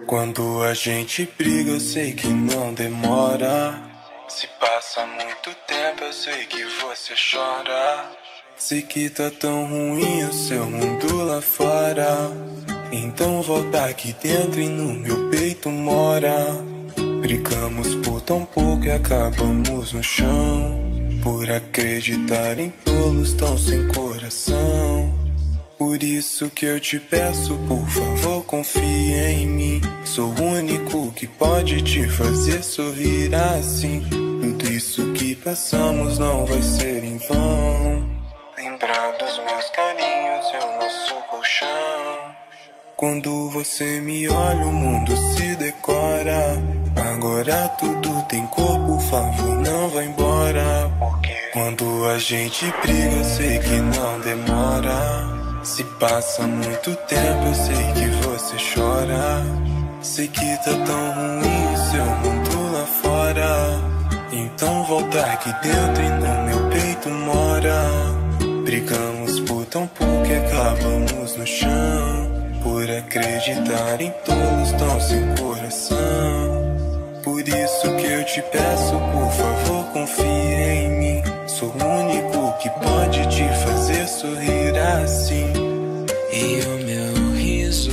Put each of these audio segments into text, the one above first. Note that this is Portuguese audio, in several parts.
Quando a gente briga, eu sei que não demora. Se passa muito tempo, eu sei que você chora. Sei que tá tão ruim o seu mundo lá fora. Então volta aqui dentro e no meu peito mora. Brigamos por tão pouco e acabamos no chão, por acreditar em tolos tão sem coração. Por isso que eu te peço, por favor, confie em mim. Sou o único que pode te fazer sorrir assim. Tudo isso que passamos não vai ser em vão. Lembrar dos meus carinhos e o nosso colchão. Quando você me olha, o mundo se decora. Agora tudo tem cor, por favor, não vá embora. Porque quando a gente briga, eu sei que não demora. Se passa muito tempo, eu sei que você chora. Sei que tá tão ruim o seu mundo lá fora. Então volta aqui dentro e no meu peito mora. Brigamos por tão pouco e acabamos no chão, por acreditar em todos tão sem coração. Por isso que eu te peço, por favor, confie em mim. Sou o único que pode te fazer sorrir assim. E o meu riso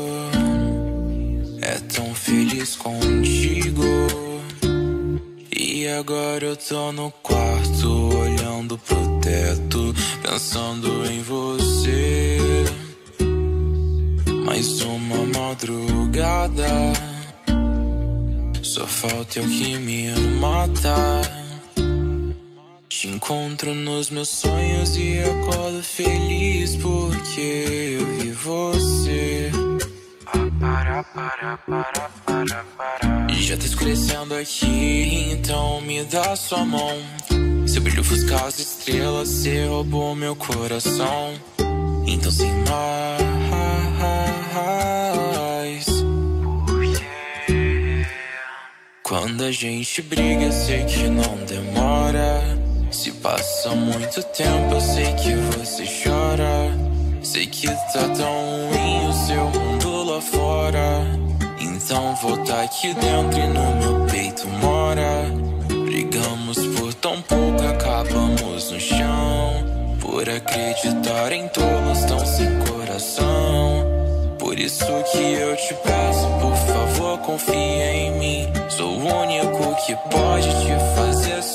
é tão feliz contigo. E agora eu tô no quarto, olhando pro teto, pensando em você. Mais uma madrugada, só falta eu que me mata. Te encontro nos meus sonhos e acordo feliz porque eu vi você. Já tá escurecendo aqui, então me dá sua mão. Seu brilho ofusca as estrelas, cê roubou meu coração. Então sem mais, quando a gente briga, eu sei que não demora. Se passa muito tempo, eu sei que você chora. Sei que tá tão ruim o seu mundo lá fora. Então volta aqui dentro e no meu peito mora. Brigamos por tão pouco, acabamos no chão, por acreditar em tolos tão sem coração. Por isso que eu te peço, por favor, confie em mim. Sou o único que pode te fazer